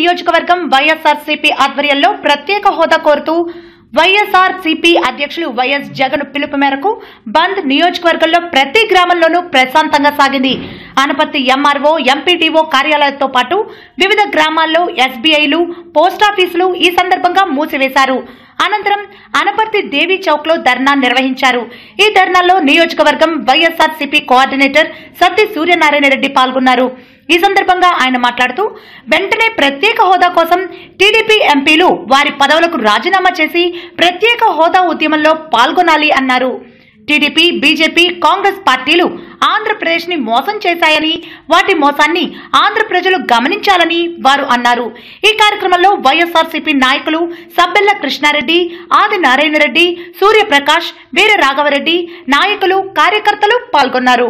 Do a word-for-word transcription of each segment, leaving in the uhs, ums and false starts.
నియోజకవర్గం వైఎస్ఆర్సీపీ ఆధ్వర్యంలో ప్రత్యేక హోదా కోరుతూ వైఎస్ఆర్సీపీ అధ్యక్షులు వైఎస్ జగన్ పిలుపు మేరకు బంద్ నియోజకవర్గంలో ప్రతి గ్రామంలోనూ ప్రశాంతంగా సాగింది. అనపర్తి ఎంఆర్ఓ, ఎంపీడీఓ కార్యాలయాలతో పాటు వివిధ గ్రామాల్లో ఎస్బీఐలు, పోస్టాఫీసులు ఈ సందర్భంగా మూసివేశారు. అనంతరం అనపర్తి దేవి చౌక్ లో ధర్నా నిర్వహించారు. ఈ ధర్నాలో నియోజకవర్గం వైఎస్ఆర్సీపీ కోఆర్డినేటర్ సత్తి సూర్యనారాయణ రెడ్డి పాల్గొన్నారు. ఈ సందర్భంగా ఆయన మాట్లాడుతూ వెంటనే ప్రత్యేక హోదా కోసం టీడీపీ ఎంపీలు వారి పదవులకు రాజీనామా చేసి ప్రత్యేక హోదా ఉద్యమంలో పాల్గొనాలి అన్నారు. టీడీపీ, బీజేపీ, కాంగ్రెస్ పార్టీలు ఆంధ్రప్రదేశ్ ని మోసం చేశాయని, వాటి మోసాన్ని ఆంధ్ర ప్రజలు గమనించాలని వారు అన్నారు. ఈ కార్యక్రమంలో వైఎస్ఆర్సీపీ నాయకులు సబ్బెల్ల కృష్ణారెడ్డి, ఆది నారాయణ రెడ్డి, సూర్యప్రకాష్, వీర రాఘవరెడ్డి, నాయకులు, కార్యకర్తలు పాల్గొన్నారు.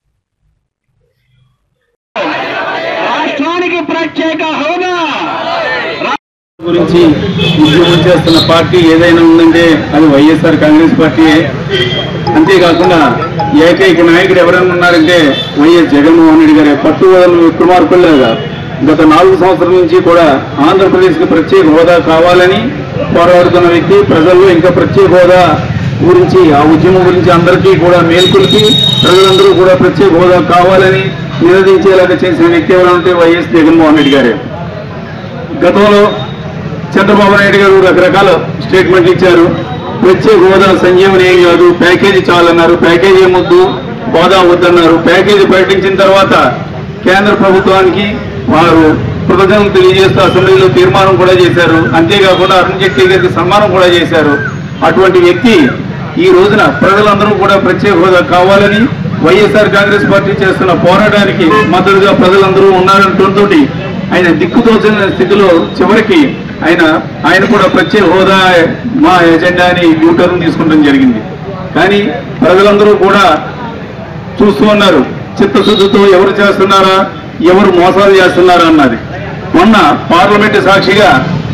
ప్రత్యేక హోదా గురించి ఉద్యమం చేస్తున్న పార్టీ ఏదైనా ఉందంటే అది వైఎస్ఆర్ కాంగ్రెస్ పార్టీయే. అంతేకాకుండా ఏకైక నాయకుడు ఎవరైనా ఉన్నారంటే వైఎస్ జగన్మోహన్ రెడ్డి గారే. పట్టువదలు విక్రమార్కుల్లాగా గత నాలుగు సంవత్సరాల నుంచి కూడా ఆంధ్రప్రదేశ్కి ప్రత్యేక హోదా కావాలని పోరాడుతున్న వ్యక్తి. ప్రజల్లో ఇంకా ప్రత్యేక హోదా గురించి, ఆ ఉద్యమం గురించి అందరికీ కూడా మేల్కొల్పి ప్రజలందరూ కూడా ప్రత్యేక హోదా కావాలని నినదించేలాగా చేసిన వ్యక్తి ఎవరంటే వైఎస్ జగన్మోహన్ రెడ్డి గారే. గతంలో చంద్రబాబు నాయుడు గారు రకరకాల స్టేట్మెంట్లు ఇచ్చారు. ప్రత్యేక హోదా సంజీవని ఏం కాదు, ప్యాకేజీ చాలన్నారు, ప్యాకేజీ ఏమొద్దు, హోదా వద్దన్నారు. ప్యాకేజీ ప్రకటించిన తర్వాత కేంద్ర ప్రభుత్వానికి వారు కృతజ్ఞతలు తెలియజేస్తూ అసెంబ్లీలో తీర్మానం కూడా చేశారు. అంతేకాకుండా అరుణ్ జైట్లీ గారికి సన్మానం కూడా చేశారు. అటువంటి వ్యక్తి ఈ రోజున ప్రజలందరూ కూడా ప్రత్యేక హోదా కావాలని వైఎస్ఆర్ కాంగ్రెస్ పార్టీ చేస్తున్న పోరాటానికి మద్దతుగా ప్రజలందరూ ఉన్నారంటూ ఆయన దిక్కుతోచిన స్థితిలో చివరికి ఆయన ఆయన కూడా ప్రత్యేక హోదా మా ఎజెండా అని యూటర్న్ తీసుకుంటం జరిగింది. కానీ ప్రజలందరూ కూడా చూస్తూ ఉన్నారు చిత్తశుద్ధితో ఎవరు చేస్తున్నారా, ఎవరు మోసాలు చేస్తున్నారా అన్నది. మొన్న పార్లమెంటు సాక్షిగా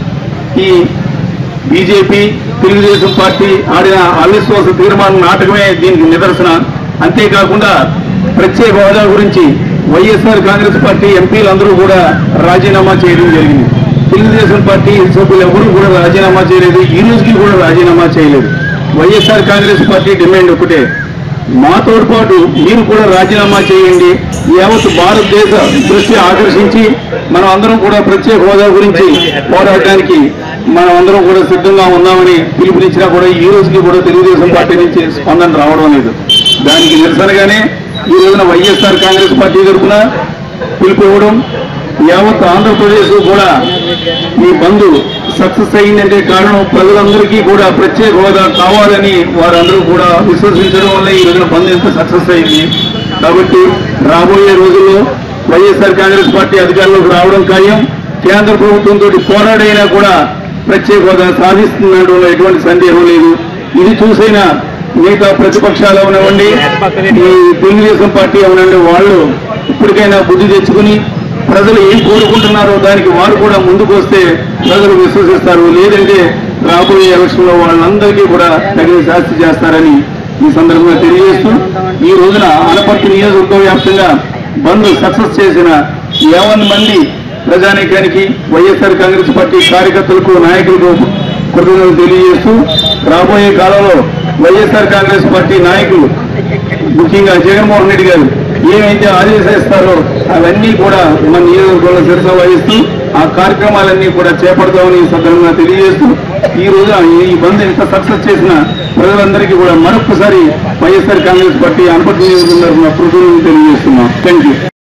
ఈ బీజేపీ, తెలుగుదేశం పార్టీ ఆడిన అవిశ్వాస తీర్మానం నాటకమే దీనికి నిదర్శన. అంతేకాకుండా ప్రత్యేక హోదా గురించి వైఎస్ఆర్ కాంగ్రెస్ పార్టీ ఎంపీలందరూ కూడా రాజీనామా చేయడం జరిగింది. తెలుగుదేశం పార్టీ సభ్యులు ఎవరూ కూడా రాజీనామా చేయలేదు, ఈ రోజుకి కూడా రాజీనామా చేయలేదు. వైఎస్ఆర్ కాంగ్రెస్ పార్టీ డిమాండ్ ఒకటే, మాతో పాటు మీరు కూడా రాజీనామా చేయండి. యావత్ భారతదేశ దృష్టి ఆకర్షించి మనం అందరం కూడా ప్రత్యేక హోదా గురించి పోరాడడానికి మనం అందరం కూడా సిద్ధంగా ఉన్నామని పిలుపునిచ్చినా కూడా ఈ రోజుకి కూడా తెలుగుదేశం పార్టీ నుంచి స్పందన రావడం లేదు. దానికి నిరసనగానే ఈ రోజున వైఎస్ఆర్ కాంగ్రెస్ పార్టీ తరఫున పిలుపు ఇవ్వడం, యావత్ ఆంధ్రప్రదేశ్ కూడా ఈ బంద్ సక్సెస్ అయిందంటే కారణం ప్రజలందరికీ కూడా ప్రత్యేక హోదా కావాలని వారందరూ కూడా విశ్వసించడం వల్ల ఈ రోజున బంద్ ఎంత సక్సెస్ అయింది. కాబట్టి రాబోయే రోజుల్లో వైఎస్ఆర్ కాంగ్రెస్ పార్టీ అధికారంలోకి రావడం ఖాయం. కేంద్ర ప్రభుత్వంతో పోరాడైనా కూడా ప్రత్యేక హోదా సాధిస్తుండడంలో ఎటువంటి సందేహం లేదు. ఇది చూసైనా మిగతా ప్రతిపక్షాలు అవనివ్వండి, ఈ తెలుగుదేశం పార్టీ అవనండి, వాళ్ళు ఇప్పటికైనా బుద్ధి తెచ్చుకుని ప్రజలు ఏం కోరుకుంటున్నారో దానికి వారు కూడా ముందుకు వస్తే ప్రజలు విశ్వసిస్తారు. లేదంటే రాబోయే ఎలక్షన్లో వాళ్ళందరికీ కూడా తగిన శాస్తి చేస్తారని ఈ సందర్భంగా తెలియజేస్తూ ఈ రోజున అనపర్తి నియోజకవర్గ వ్యాప్తంగా బంద్ సక్సెస్ చేసిన యావన్ మంది ప్రజానీకానికి, వైఎస్ఆర్ కాంగ్రెస్ పార్టీ కార్యకర్తలకు, నాయకులకు కృతజ్ఞతలు తెలియజేస్తూ రాబోయే కాలంలో వైఎస్ఆర్ కాంగ్రెస్ పార్టీ నాయకులు ముఖ్యంగా జగన్మోహన్ రెడ్డి గారు ఏమైతే ఆదేశిస్తారో అవన్నీ కూడా మన నియోజకవర్గంలో శిరస వహిస్తూ ఆ కార్యక్రమాలన్నీ కూడా చేపడతామని ఈ సందర్భంగా తెలియజేస్తూ ఈ రోజు ఈ బంద్ ఎంత సక్సెస్ చేసిన ప్రజలందరికీ కూడా మరొకసారి వైఎస్ఆర్ కాంగ్రెస్ పార్టీ అనపర్తి నియోజకవర్గం కృతజ్ఞతలు తెలియజేస్తున్నాం. Thank you.